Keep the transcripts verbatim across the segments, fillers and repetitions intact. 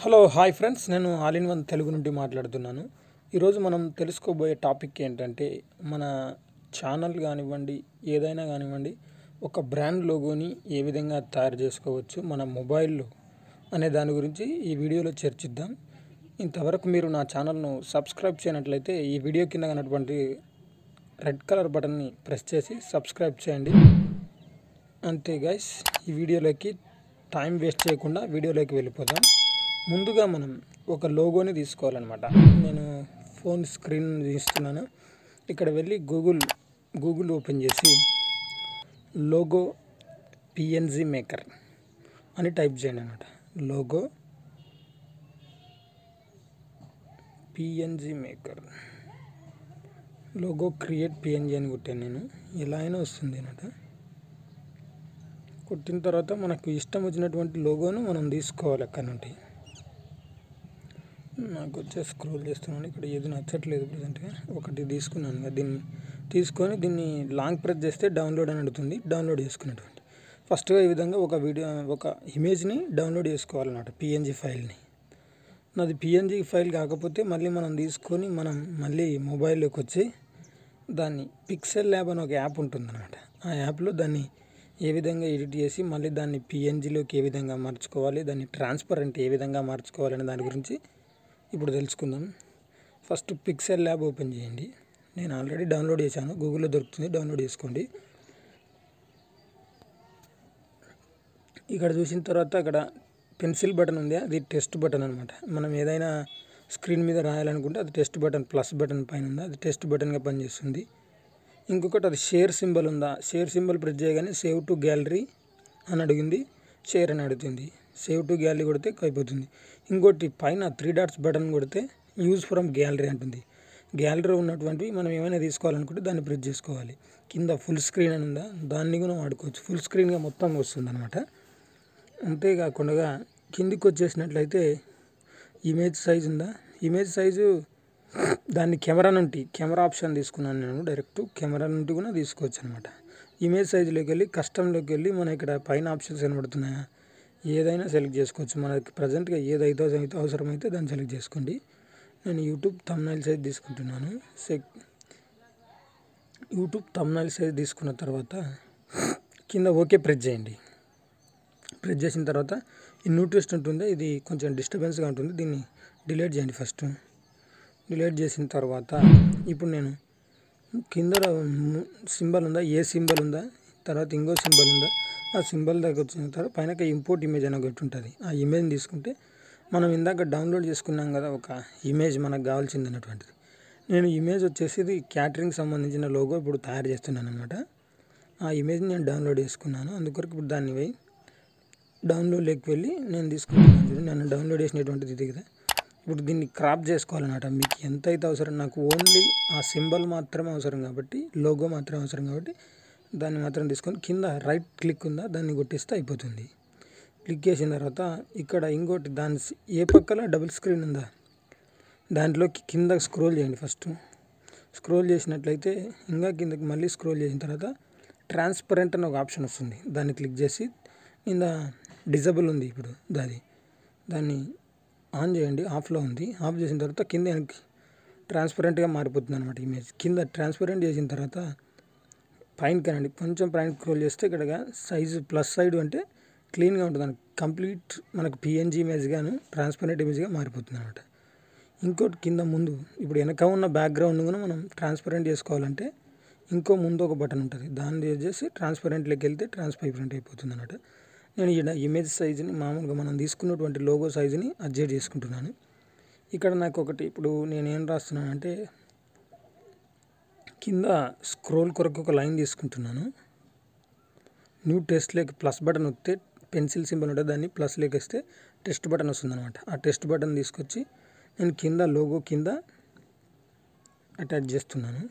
Hello hi friends, నేను all in one Telugu నుండి మాట్లాడుతున్నాను. ఈరోజు మనం తెలుసుకోబోయే టాపిక్ ఏంటంటే, మన ఛానల్ కానివ్వండి, ఏదైనా కానివ్వండి, ఒక బ్రాండ్ లోగోని ఏ విధంగా తయారు చేసుకోవచ్చు మన మొబైల్లో అనే దాని గురించి ఈ వీడియోలో చర్చిద్దాం. ఇంతవరకు మీరు నా ఛానల్ను సబ్స్క్రైబ్ చేయనట్లయితే ఈ వీడియో కింద ఉన్నటువంటి రెడ్ కలర్ బటన్ని ప్రెస్ చేసి సబ్స్క్రైబ్ చేయండి. అంతే గైస్, ఈ వీడియోలోకి టైం వేస్ట్ చేయకుండా వీడియోలోకి వెళ్ళిపోదాం. ముందుగా మనం ఒక లోగోని తీసుకోవాలన్నమాట. నేను ఫోన్ స్క్రీన్ తీస్తున్నాను. ఇక్కడ వెళ్ళి గూగుల్ గూగుల్ ఓపెన్ చేసి లోగో పిఎన్జీ మేకర్ అని టైప్ చేయండి అన్నమాట. Logo PNG maker, logo create PNG అని కొట్టాను నేను. ఎలా అయినా వస్తుంది అన్నమాట. కొట్టిన తర్వాత మనకు ఇష్టం వచ్చినటువంటి లోగోను మనం తీసుకోవాలి అక్కడ నుండి. నాకు వచ్చే స్క్రోల్ చేస్తున్నాను, ఇక్కడ ఏది నచ్చట్లేదు ప్రజెంట్గా. ఒకటి తీసుకున్నాను కదా, దీన్ని తీసుకొని దీన్ని లాంగ్ ప్రెస్ చేస్తే డౌన్లోడ్ అని అడుగుతుంది. డౌన్లోడ్ చేసుకున్నటువంటి ఫస్ట్గా ఈ విధంగా ఒక వీడియో ఒక ఇమేజ్ని డౌన్లోడ్ చేసుకోవాలన్నమాట, పిఎన్జీ ఫైల్ని. నాది పిఎన్జీ ఫైల్ కాకపోతే మళ్ళీ మనం తీసుకొని మనం మళ్ళీ మొబైల్లోకి వచ్చి దాన్ని పిక్సెల్ ల్యాబ్ అని ఒక యాప్ ఉంటుందన్నమాట. ఆ యాప్లో దాన్ని ఏ విధంగా ఎడిట్ చేసి మళ్ళీ దాన్ని పిఎన్జీలోకి ఏ విధంగా మార్చుకోవాలి, దాన్ని ట్రాన్స్పరెంట్ ఏ విధంగా మార్చుకోవాలనే దాని గురించి ఇప్పుడు తెలుసుకుందాం. ఫస్ట్ పిక్సెల్ ల్యాబ్ ఓపెన్ చేయండి. నేను ఆల్రెడీ డౌన్లోడ్ చేశాను, గూగుల్లో దొరుకుతుంది, డౌన్లోడ్ చేసుకోండి. ఇక్కడ చూసిన తర్వాత అక్కడ పెన్సిల్ బటన్ ఉంది, అది టెస్ట్ బటన్ అనమాట. మనం ఏదైనా స్క్రీన్ మీద రాయాలనుకుంటే అది టెస్ట్ బటన్, ప్లస్ బటన్ పైన ఉందా, అది టెస్ట్ బటన్గా పనిచేస్తుంది. ఇంకొకటి అది షేర్ సింబల్ ఉందా, షేర్ సింబల్ ప్రెస్ చేయగానే సేవ్ టు గ్యాలరీ అని అడిగింది, షేర్ అని అడుగుతుంది. సేవ్ టు గ్యాలరీ కొడితే అయిపోతుంది. ఇంకోటి పైన త్రీ డాట్స్ బటన్ కొడితే యూజ్ ఫ్రమ్ గ్యాలరీ అంటుంది. గ్యాలరీ ఉన్నటువంటివి మనం ఏమైనా తీసుకోవాలనుకుంటే దాన్ని ప్రెస్ చేసుకోవాలి. కింద ఫుల్ స్క్రీన్ అని ఉందా, దాన్ని కూడా వాడుకోవచ్చు. ఫుల్ స్క్రీన్గా మొత్తం వస్తుంది అనమాట. అంతేకాకుండా కిందికి వచ్చేసినట్లయితే ఇమేజ్ సైజ్ ఉందా, ఇమేజ్ సైజు దాన్ని కెమెరా నుండి కెమెరా ఆప్షన్ తీసుకున్నాను నేను. డైరెక్ట్ కెమెరా నుండి కూడా తీసుకోవచ్చు అనమాట. ఇమేజ్ సైజులోకి వెళ్ళి కస్టమ్లోకి వెళ్ళి మన ఇక్కడ పైన ఆప్షన్స్ కనబడుతున్నాయా, ఏదైనా సెలెక్ట్ చేసుకోవచ్చు. మనకి ప్రజెంట్గా ఏదైతే అయితే అవసరమైతే దాన్ని సెలెక్ట్ చేసుకోండి. నేను యూట్యూబ్ థంబ్నెయిల్ సైజ్ తీసుకుంటున్నాను. సెక్ యూట్యూబ్ థంబ్నెయిల్ సైజ్ తీసుకున్న తర్వాత కింద ఓకే ప్రెస్ చేయండి. ప్రెస్ చేసిన తర్వాత ఈ న్యూ టెక్స్ట్ ఉంటుంది, ఇది కొంచెం డిస్టర్బెన్స్గా ఉంటుంది, దీన్ని డిలీట్ చేయండి. ఫస్ట్ డిలీట్ చేసిన తర్వాత ఇప్పుడు నేను కింద సింబల్ ఉందా, ఏ సింబల్ ఉందా, తర్వాత ఇంకో సింబల్ ఉందా, ఆ సింబల్ దగ్గర వచ్చిన తర్వాత పైన ఇంపోర్ట్ ఇమేజ్ అని ఒకటి ఉంటుంది. ఆ ఇమేజ్ని తీసుకుంటే మనం ఇందాక డౌన్లోడ్ చేసుకున్నాం కదా ఒక ఇమేజ్ మనకు కావాల్సింది అన్నటువంటిది. నేను ఇమేజ్ వచ్చేసి ఇది క్యాటరింగ్ సంబంధించిన లోగో ఇప్పుడు తయారు చేస్తున్నాను అనమాట. ఆ ఇమేజ్ని నేను డౌన్లోడ్ చేసుకున్నాను. అందుకొరకు ఇప్పుడు దాన్ని పోయి డౌన్లోడ్లోకి వెళ్ళి నేను తీసుకుంటున్నాను. చూడండి, నేను డౌన్లోడ్ చేసినటువంటిది ఇది కదా. ఇప్పుడు దీన్ని క్రాప్ చేసుకోవాలన్నమాట. మీకు ఎంత అయితే అవసరం, నాకు ఓన్లీ ఆ సింబల్ మాత్రమే అవసరం కాబట్టి, లోగో మాత్రమే అవసరం కాబట్టి దాన్ని మాత్రం తీసుకొని కింద రైట్ క్లిక్ ఉందా, దాన్ని కొట్టిస్తే అయిపోతుంది. క్లిక్ చేసిన తర్వాత ఇక్కడ ఇంకోటి దాని ఏ పక్కన డబుల్ స్క్రీన్ ఉందా, దాంట్లోకి కింద స్క్రోల్ చేయండి. ఫస్ట్ స్క్రోల్ చేసినట్లయితే ఇంకా కిందకి మళ్ళీ స్క్రోల్ చేసిన తర్వాత ట్రాన్స్పరెంట్ అని ఒక ఆప్షన్ వస్తుంది. దాన్ని క్లిక్ చేసి కింద డిజబుల్ ఉంది ఇప్పుడు దాది, దాన్ని ఆన్ చేయండి. ఆఫ్లో ఉంది. ఆఫ్ చేసిన తర్వాత కింద ట్రాన్స్పరెంట్గా మారిపోతుంది అనమాట ఇమేజ్. కింద ట్రాన్స్పరెంట్ చేసిన తర్వాత పైన కనండి, కొంచెం పైన స్క్రోల్ చేస్తే ఇక్కడ సైజు ప్లస్ సైడ్ అంటే క్లీన్గా ఉంటుంది. కంప్లీట్ మనకు పిఎన్జీ ఇమేజ్గాను ట్రాన్స్పరెంట్ ఇమేజ్గా మారిపోతుంది అనమాట. ఇంకోటి కింద ముందు ఇప్పుడు వెనక ఉన్న బ్యాక్గ్రౌండ్ కూడా మనం ట్రాన్స్పరెంట్ చేసుకోవాలంటే ఇంకో ముందు ఒక బటన్ ఉంటుంది, దాన్ని యూజ్ చేసి ట్రాన్స్పరెంట్లోకి వెళ్తే ట్రాన్స్పరెంట్ అయిపోతుంది అనమాట. నేను ఇక్కడ ఇమేజ్ సైజుని మామూలుగా మనం తీసుకున్నటువంటి లోగో సైజుని అడ్జస్ట్ చేసుకుంటున్నాను. ఇక్కడ నాకు ఒకటి ఇప్పుడు నేను ఏం రాస్తున్నానంటే కింద స్క్రోల్ కొరకు ఒక లైన్ తీసుకుంటున్నాను. న్యూ టెస్ట్ లేక ప్లస్ బటన్ వస్తే పెన్సిల్ సింబల్ ఉంటుంది, దాన్ని ప్లస్ లేక వస్తే టెస్ట్ బటన్ వస్తుంది అనమాట. ఆ టెస్ట్ బటన్ తీసుకొచ్చి నేను కింద లోగో కింద అటాచ్ చేస్తున్నాను.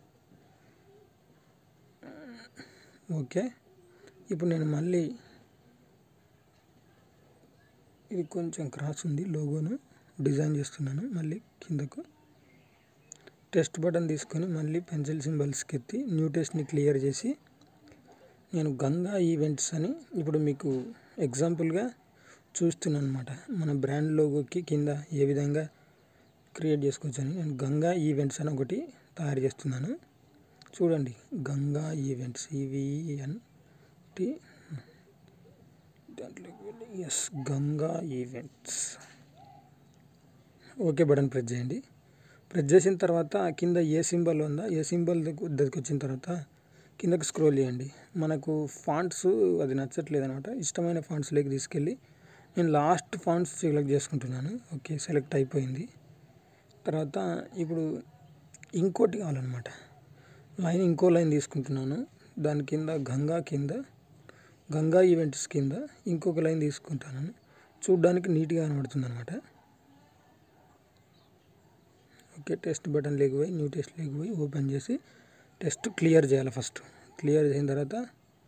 ఓకే, ఇప్పుడు నేను మళ్ళీ ఇది కొంచెం క్రాస్ ఉంది, లోగోను డిజైన్ చేస్తున్నాను. మళ్ళీ కిందకు టెస్ట్ బటన్ తీసుకొని మళ్ళీ పెన్సిల్ సింబల్స్కి ఎత్తి న్యూ టెస్ట్ని క్లియర్ చేసి నేను గంగా ఈవెంట్స్ అని ఇప్పుడు మీకు ఎగ్జాంపుల్గా చూస్తున్నాను అనమాట మన బ్రాండ్ లోగోకి కింద ఏ విధంగా క్రియేట్ చేసుకోవచ్చు అని. నేను గంగా ఈవెంట్స్ అని ఒకటి తయారు చేస్తున్నాను. చూడండి, గంగా ఈవెంట్స్ ఈవీఎన్ టి దాంట్లోకి వెళ్ళి ఎస్ గంగా ఈవెంట్స్ ఓకే బటన్ ప్రెస్ చేయండి. ప్రెస్ చేసిన తర్వాత కింద ఏ సింబల్ ఉందా ఏ సింబల్ దగ్గరికి వచ్చిన తర్వాత కిందకి స్క్రోల్ చేయండి. మనకు ఫాంట్స్ అది నచ్చట్లేదు అనమాట. ఇష్టమైన ఫాంట్స్లోకి తీసుకెళ్ళి నేను లాస్ట్ ఫాంట్స్ సెలెక్ట్ చేసుకుంటున్నాను. ఓకే, సెలెక్ట్ అయిపోయింది. తర్వాత ఇప్పుడు ఇంకోటి కావాలన్నమాట. లైన్ ఇంకో లైన్ తీసుకుంటున్నాను. దాని కింద గంగా కింద గంగా ఈవెంట్స్ కింద ఇంకొక లైన్ తీసుకుంటాను. చూడడానికి నీట్గా కనబడుతుంది అనమాట. ఓకే, టెస్ట్ బటన్ లేకపోయి న్యూ టెస్ట్ లేకపోయి ఓపెన్ చేసి టెస్ట్ క్లియర్ చేయాలి. ఫస్ట్ క్లియర్ చేసిన తర్వాత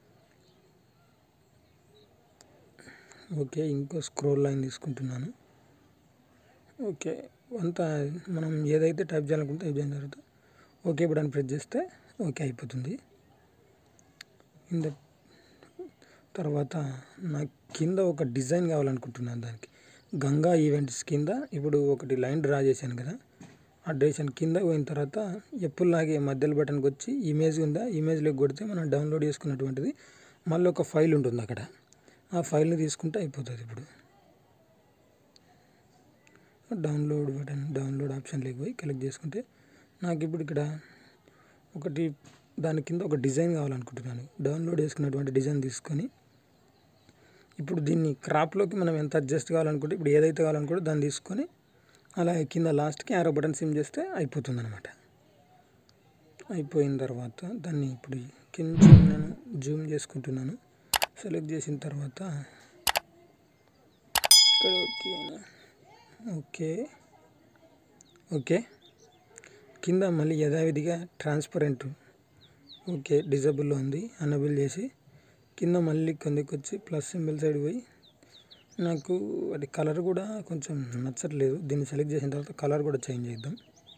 ఓకే ఇంకో స్క్రోల్ లైన్ తీసుకుంటున్నాను. ఓకే, అంతా మనం ఏదైతే టైప్ చేయాలనుకుంటే టైప్ చేసిన తర్వాత ఓకే బటన్ ప్రెస్ చేస్తే ఓకే అయిపోతుంది. కింద తర్వాత నాకు కింద ఒక డిజైన్ కావాలనుకుంటున్నాను. దానికి గంగా ఈవెంట్స్ కింద ఇప్పుడు ఒకటి లైన్ డ్రా చేశాను కదా, ఆ డిజైన్ కింద పోయిన తర్వాత ఎప్పుడులాగే మధ్యలో బటన్కి వచ్చి ఇమేజ్ ఉందా ఇమేజ్లోకి కొడితే మనం డౌన్లోడ్ చేసుకున్నటువంటిది మళ్ళీ ఒక ఫైల్ ఉంటుంది అక్కడ. ఆ ఫైల్ని తీసుకుంటే అయిపోతుంది. ఇప్పుడు డౌన్లోడ్ బటన్ డౌన్లోడ్ ఆప్షన్లోకి పోయి కలెక్ట్ చేసుకుంటే నాకు ఇప్పుడు ఇక్కడ ఒకటి దాని కింద ఒక డిజైన్ కావాలనుకుంటున్నాను. డౌన్లోడ్ చేసుకున్నటువంటి డిజైన్ తీసుకొని ఇప్పుడు దీన్ని క్రాప్లోకి మనం ఎంత అడ్జస్ట్ కావాలనుకుంటే ఇప్పుడు ఏదైతే కావాలనుకుంటే దాన్ని తీసుకొని అలా కింద లాస్ట్కి యారో బటన్ సిమ్ చేస్తే అయిపోతుంది అనమాట. అయిపోయిన తర్వాత దాన్ని ఇప్పుడు కింద నేను జూమ్ చేసుకుంటున్నాను. సెలెక్ట్ చేసిన తర్వాత ఇక్కడ ఓకే ఓకే కింద మళ్ళీ యథావిధిగా ట్రాన్స్పరెంట్ ఓకే డిజేబుల్లో ఉంది. అనబుల్ చేసి కింద మళ్ళీ కిందకి వచ్చి ప్లస్ సింబల్ సైడ్ పోయి నాకు అది కలర్ కూడా కొంచెం నచ్చట్లేదు. దీన్ని సెలెక్ట్ చేసిన తర్వాత కలర్ కూడా చేంజ్ చేద్దాం.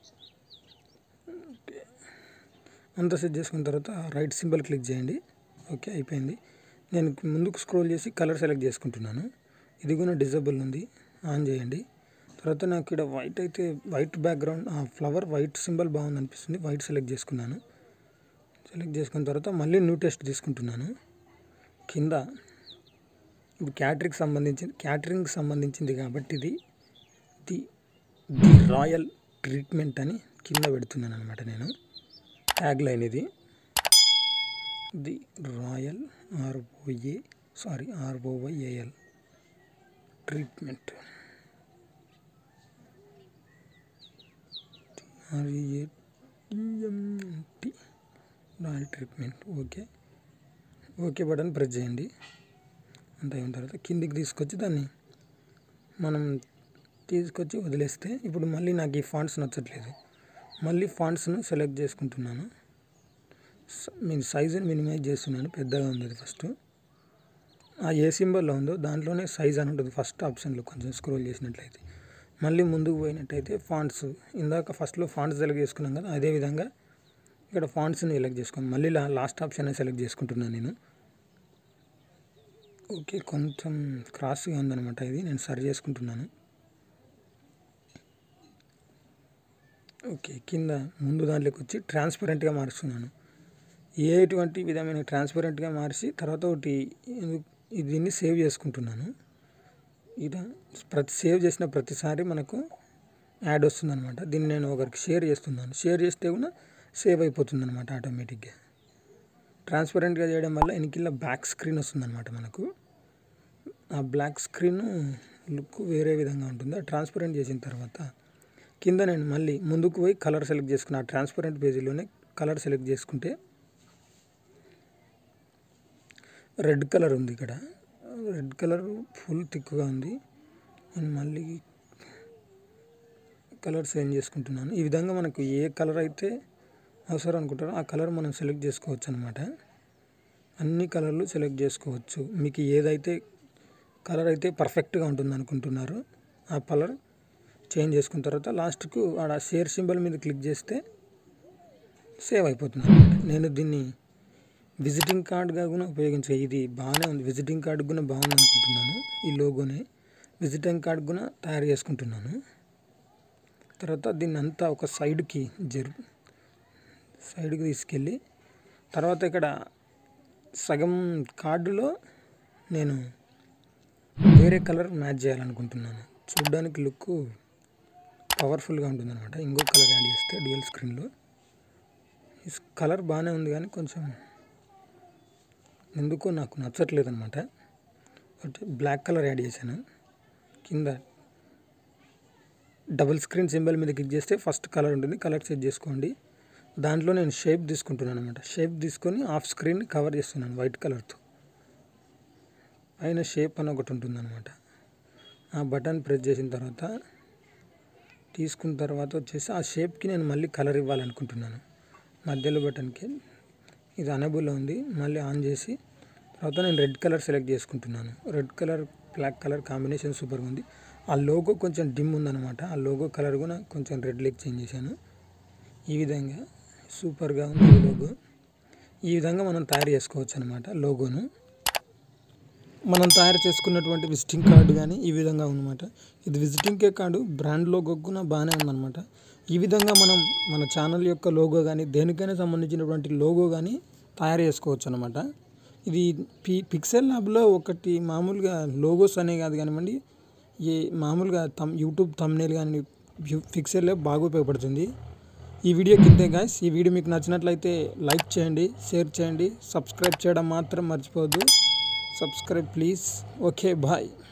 ఓకే, అంతా సెట్ చేసుకున్న తర్వాత రైట్ సింబల్ క్లిక్ చేయండి. ఓకే అయిపోయింది. నేను ముందుకు స్క్రోల్ చేసి కలర్ సెలెక్ట్ చేసుకుంటున్నాను. ఇది కూడా డిజేబుల్ ఉంది, ఆన్ చేయండి. తర్వాత నాకు ఇక్కడ వైట్ అయితే వైట్ బ్యాక్గ్రౌండ్ ఆ ఫ్లవర్ వైట్ సింబల్ బాగుంది అనిపిస్తుంది. వైట్ సెలెక్ట్ చేసుకున్నాను. సెలెక్ట్ చేసుకున్న తర్వాత మళ్ళీ న్యూ టెస్ట్ తీసుకుంటున్నాను. కింద ఇప్పుడు క్యాటరింగ్ సంబంధించింది క్యాటరింగ్కి సంబంధించింది కాబట్టి ఇది ది ది రాయల్ ట్రీట్మెంట్ అని కింద పెడుతున్నాను అనమాట. నేను ట్యాగ్ లైన్ ఇది the royal R O A sorry R O Y A L treatment R E A M T royal treatment. Okay okay button press చేయండి. అంత అయిన తర్వాత కిందికి తీసుకొచ్చి దాన్ని మనం తీసుకొచ్చి వదిలేస్తే ఇప్పుడు మళ్ళీ నాకు ఈ ఫాంట్స్ నచ్చట్లేదు. మళ్ళీ ఫాంట్స్ను సెలెక్ట్ చేసుకుంటున్నాను. నేను సైజుని మినిమైజ్ చేస్తున్నాను. పెద్దగా ఉంది అది. ఫస్ట్ ఆ ఏ సింబల్లో ఉందో దాంట్లోనే సైజ్ అని ఉంటుంది ఫస్ట్ ఆప్షన్లో. కొంచెం స్క్రోల్ చేసినట్లయితే మళ్ళీ ముందుకు పోయినట్టయితే ఫాంట్స్ ఇందాక ఫస్ట్లో ఫాంట్స్ సెలెక్ట్ చేసుకున్నాం కదా, అదేవిధంగా ఇక్కడ ఫాంట్స్ని సెలెక్ట్ చేసుకోండి. మళ్ళీ లాస్ట్ ఆప్షన్ సెలెక్ట్ చేసుకుంటున్నాను నేను. ఓకే, కొంచెం క్రాస్గా ఉందన్నమాట. ఇది నేను సరి చేసుకుంటున్నాను. ఓకే, కింద ముందు దాంట్లోకి వచ్చి ట్రాన్స్పరెంట్గా మారుస్తున్నాను. ఎటువంటి విధమైన ట్రాన్స్పరెంట్గా మార్చి తర్వాత ఒకటి దీన్ని సేవ్ చేసుకుంటున్నాను. ఇలా ప్రతి సేవ్ చేసిన ప్రతిసారి మనకు యాడ్ వస్తుంది అనమాట. దీన్ని నేను ఒకరికి షేర్ చేస్తున్నాను. షేర్ చేస్తే కూడా సేవ్ అయిపోతుంది అనమాట ఆటోమేటిక్గా. ట్రాన్స్పరెంట్గా చేయడం వల్ల వెనకిల్ల బ్లాక్ స్క్రీన్ వస్తుంది అనమాట మనకు. ఆ బ్లాక్ స్క్రీన్ లుక్ వేరే విధంగా ఉంటుంది. ఆ ట్రాన్స్పరెంట్ చేసిన తర్వాత కింద నేను మళ్ళీ ముందుకు పోయి కలర్ సెలెక్ట్ చేసుకున్న ఆ ట్రాన్స్పరెంట్ పేజీలోనే కలర్ సెలెక్ట్ చేసుకుంటే రెడ్ కలర్ ఉంది. ఇక్కడ రెడ్ కలర్ ఫుల్ థిక్గా ఉంది. నేను మళ్ళీ కలర్ చేంజ్ చేసుకుంటున్నాను. ఈ విధంగా మనకు ఏ కలర్ అయితే అవసరం అనుకుంటారో ఆ కలర్ మనం సెలెక్ట్ చేసుకోవచ్చు అనమాట. అన్ని కలర్లు సెలెక్ట్ చేసుకోవచ్చు. మీకు ఏదైతే కలర్ అయితే పర్ఫెక్ట్గా ఉంటుంది అనుకుంటున్నారో ఆ కలర్ చేంజ్ చేసుకున్న తర్వాత లాస్ట్కు ఆడ షేర్ సింబల్ మీద క్లిక్ చేస్తే సేవ్ అయిపోతుంది అనమాట. నేను దీన్ని విజిటింగ్ కార్డ్గా కూడా ఉపయోగించే ఇది బాగానే ఉంది. విజిటింగ్ కార్డు కూడా బాగుంది అనుకుంటున్నాను ఈ లోగోనే. విజిటింగ్ కార్డ్ కూడా తయారు చేసుకుంటున్నాను. తర్వాత దీన్ని అంతా ఒక సైడ్కి జరు సైడ్కి తీసుకెళ్ళి తర్వాత ఇక్కడ సగం కార్డులో నేను వేరే కలర్ మ్యాచ్ చేయాలనుకుంటున్నాను. చూడడానికి లుక్ పవర్ఫుల్గా ఉంటుంది అనమాట. ఇంకో కలర్ యాడ్ చేస్తే డ్యూయల్ స్క్రీన్లో ఈ కలర్ బాగానే ఉంది కానీ కొంచెం ఎందుకో నాకు నచ్చట్లేదు అనమాట. బ్లాక్ కలర్ యాడ్ చేశాను. కింద డబుల్ స్క్రీన్ సింబల్ మీద క్లిక్ చేస్తే ఫస్ట్ కలర్ ఉంటుంది, కలర్ సెట్ చేసుకోండి. దాంట్లో నేను షేప్ తీసుకుంటున్నాను అనమాట. షేప్ తీసుకొని ఆఫ్ స్క్రీన్ కవర్ చేస్తున్నాను వైట్ కలర్తో. పైన షేప్ అని ఒకటి ఉంటుంది అనమాట. ఆ బటన్ ప్రెస్ చేసిన తర్వాత తీసుకున్న తర్వాత వచ్చేసి ఆ షేప్కి నేను మళ్ళీ కలర్ ఇవ్వాలనుకుంటున్నాను. మధ్యలో బటన్కి ఇది అనబుల్లో ఉంది, మళ్ళీ ఆన్ చేసి తర్వాత నేను రెడ్ కలర్ సెలెక్ట్ చేసుకుంటున్నాను. Red colour black colour combination సూపర్గా ఉంది. ఆ లోగో కొంచెం డిమ్ ఉందన్నమాట. ఆ లోగో కలర్ కూడా కొంచెం రెడ్ లెక్ చేంజ్ చేశాను. ఈ విధంగా సూపర్గా ఉంది లోగో. ఈ విధంగా మనం తయారు చేసుకోవచ్చు అనమాట. లోగోను మనం తయారు చేసుకున్నటువంటి విజిటింగ్ కార్డు కానీ ఈ విధంగా ఉందన్నమాట. ఇది విజిటింగ్ కార్డు బ్రాండ్ లోగో కూడా బాగానే ఉందన్నమాట. ఈ విధంగా మనం మన ఛానల్ యొక్క లోగో కానీ దేనికైనా సంబంధించినటువంటి లోగో కానీ తయారు చేసుకోవచ్చు అనమాట. ఇది పి పిక్సెల్ ల్యాబ్లో ఒకటి మామూలుగా లోగోస్ అనే కాదు కానివ్వండి, ఈ మామూలుగా తమ్ యూట్యూబ్ థంబ్నెయిల్ కానీ పిక్సెల్ ల్యాబ్ బాగా ఉపయోగపడుతుంది. ఈ వీడియో కిందే గాయ్స్, ఈ వీడియో మీకు నచ్చినట్లయితే లైక్ చేయండి, షేర్ చేయండి, సబ్స్క్రైబ్ చేయడం మాత్రం మర్చిపోవద్దు. Subscribe please. Okay bye.